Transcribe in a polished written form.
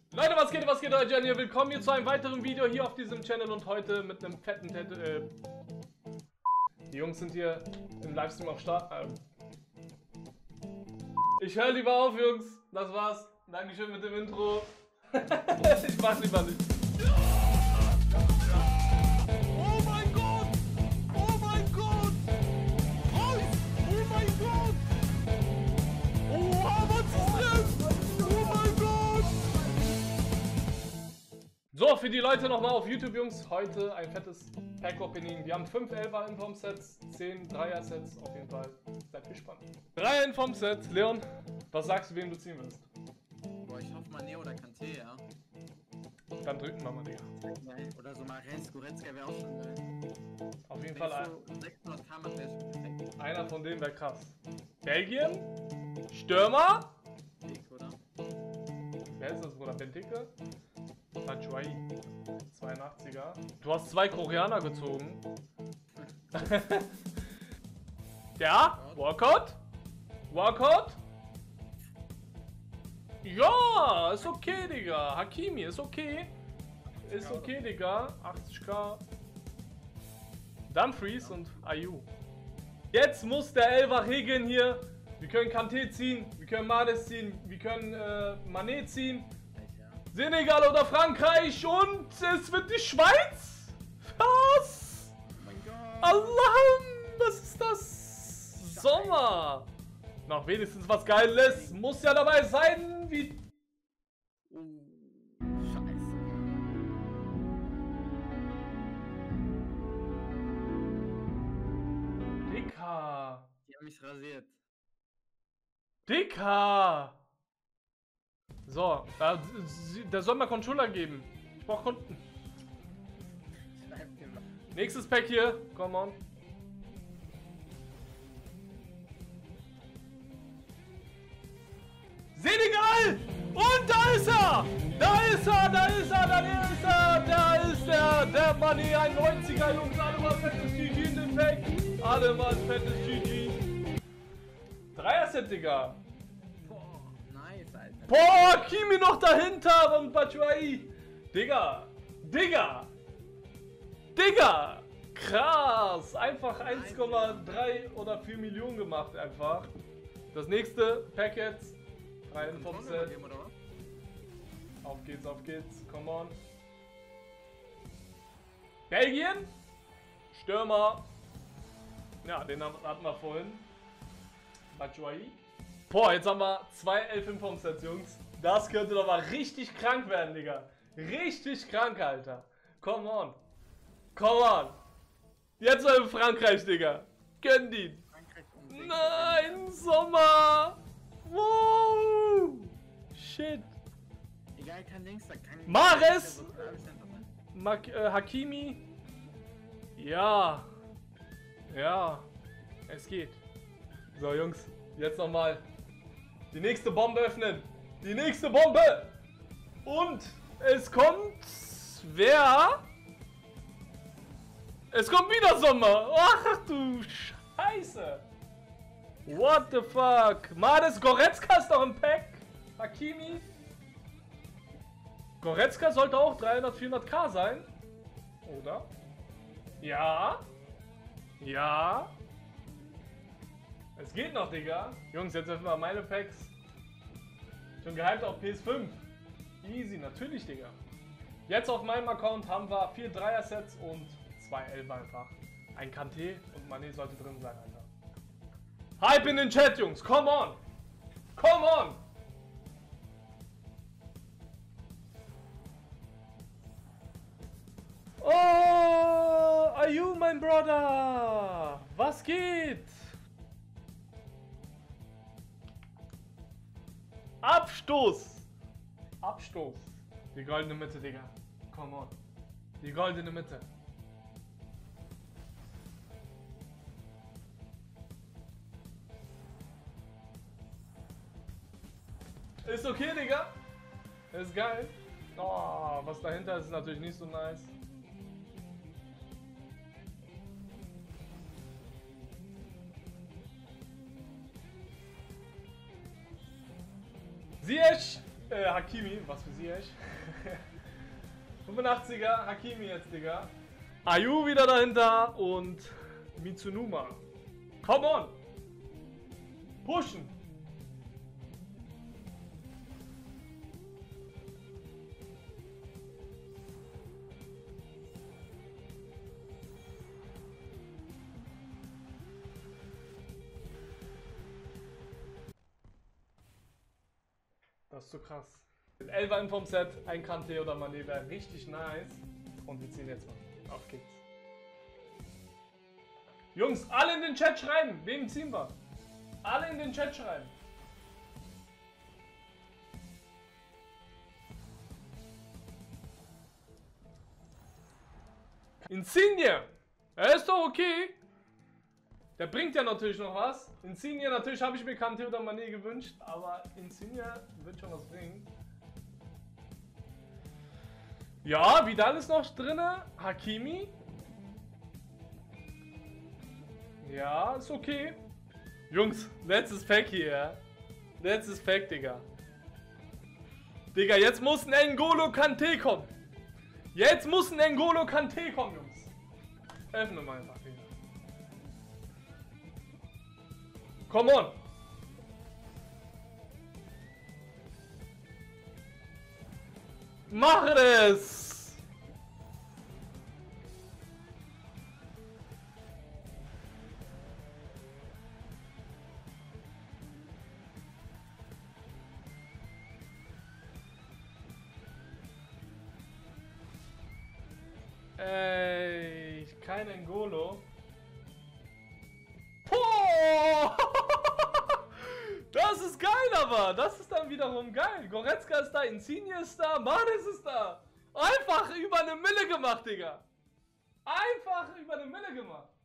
Leute, was geht, euch an hier? Willkommen hier zu einem weiteren Video hier auf diesem Channel und heute mit einem fetten Die Jungs sind hier im Livestream auf Start. Ich höre lieber auf, Jungs. Das war's. Dankeschön mit dem Intro. Ich mach lieber nicht. Oh mein Gott! Oh mein Gott! Reus! Oh mein Gott! Oha, was ist das? Oh mein Gott! So, für die Leute nochmal auf YouTube, Jungs. Heute ein fettes Pack-Opening. Wir haben 5 11er Inform-Sets, 10 Dreier-Sets. Auf jeden Fall. Seid gespannt. 3 Inform-Sets. Leon, was sagst du, wen du ziehen wirst? Boah, ich hoffe mal Neo oder Kanté, ja. Dann drücken wir mal, Digga. Oder so Mares, Goretzka wäre auch schon geil. Auf jeden Fall So 600k macht der schon perfekt. einer von denen wäre krass. Belgien? Stürmer? Dick, oder? Wer ist das, Bruder? Benteke? Batshuayi. 82er. Du hast 2 Koreaner gezogen. Ja? Walcott? Walcott? Ja, ist okay, Digga. Hakimi, ist okay. Ist okay, Digga. 80k. Dumfries und Ayew. Jetzt muss der Elfer regeln hier. Wir können Kanté ziehen, wir können Mahrez ziehen, wir können Mané ziehen. Senegal oder Frankreich und es wird die Schweiz? Was? Oh mein Gott! Allahum, was ist das? Sommer. Noch wenigstens was Geiles. Muss ja dabei sein, wie... Scheiße. Dicker. Die haben mich rasiert. Dicker. So, da soll mal Controller geben. Ich brauch Kunden. Schreib dir mal. Nächstes Pack hier. Come on. Senegal! Und da ist er! Da ist er, da ist er, da ist er, da ist er! Der Mané, ein 90er, Jungs, alle mal fettes GG in dem Pack! Alle mal fettes GG! Dreier-Set, Digga! Boah, nice, Alter. Boah, Kimi noch dahinter und Batshuayi! Digga! Digga! Digga! Krass! Einfach 1,3 oder 4 Millionen gemacht einfach. Das nächste Pack jetzt. 3 Inform-Set. Auf geht's, come on. Belgien? Stürmer. Ja, den hatten wir vorhin. Batshuayi. Boah, jetzt haben wir 2 11 Inform-Sets, Jungs. Das könnte doch mal richtig krank werden, Digga. Richtig krank, Alter. Come on. Come on. Jetzt mal in Frankreich, Digga. Gönn die. Nein, Sommer. Wow. Shit. Egal, kein Dings, da kann Mahrez! Ja, Hakimi. Ja. Ja. Es geht. So, Jungs. Jetzt nochmal die nächste Bombe öffnen. Die nächste Bombe. Und es kommt... Wer? Es kommt wieder Sommer. Ach du Scheiße. What the fuck? Mahrez, Goretzka ist doch im Pack. Hakimi. Goretzka sollte auch 300, 400k sein. Oder? Ja. Ja. Es geht noch, Digga. Jungs, jetzt öffnen wir meine Packs. Schon gehypt auf PS5. Easy, natürlich, Digga. Jetzt auf meinem Account haben wir 4 Dreier-Sets und 2 Elfer einfach. Ein Kanté und Mané sollte drin sein, Alter. Hype in den Chat, Jungs. Come on. Come on. Oh, Ayew, mein Brother. Was geht? Abstoß. Abstoß. Die goldene Mitte, Digga. Come on. Die goldene Mitte. Ist okay, Digga. Ist geil. Oh, was dahinter ist natürlich nicht so nice. Ziyech! Hakimi, was für sie echt. 85er, Hakimi jetzt, Digga. Ayu wieder dahinter und Mitsunuma. Come on! Pushen! Das ist so krass. 11er in vom Set, ein Kante oder Mané wäre richtig nice. Und wir ziehen jetzt mal. Auf geht's. Jungs, alle in den Chat schreiben. Wem ziehen wir? Alle in den Chat schreiben. Insigne. Er ist doch okay. Der bringt ja natürlich noch was. Insigne, natürlich habe ich mir Kante oder Mané gewünscht, aber Insigne wird schon was bringen. Ja, Vidal ist noch drinne. Hakimi. Ja, ist okay. Jungs, letztes Pack hier. Letztes Pack, Digga. Digga, jetzt muss ein N'Golo Kante kommen. Jetzt muss ein N'Golo Kante kommen, Jungs. Öffne mal einfach, Digga. Come on. Mach es! Ey, kein N'Golo. Boah! Das ist geil, aber das ist dann wiederum geil. Goretzka ist da, Insigne ist da, Mahrez ist da. Einfach über eine Mille gemacht, Digga. Einfach über eine Mille gemacht.